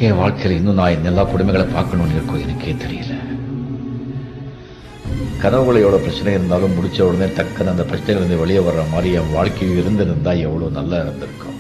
என் வாழ்க்கையில் இன்னும் நான் எல்லா கொடுமைகளை பார்க்கணும்னு இருக்கோ எனக்கே தெரியல. கனவுகளோட பிரச்சனை இருந்தாலும் முடிச்ச உடனே டக்குன்னு அந்த பிரச்சனைகள் இருந்து வெளியே வர்ற மாதிரி என் வாழ்க்கையில் இருந்திருந்தா எவ்வளவு நல்லா இருந்திருக்கும்.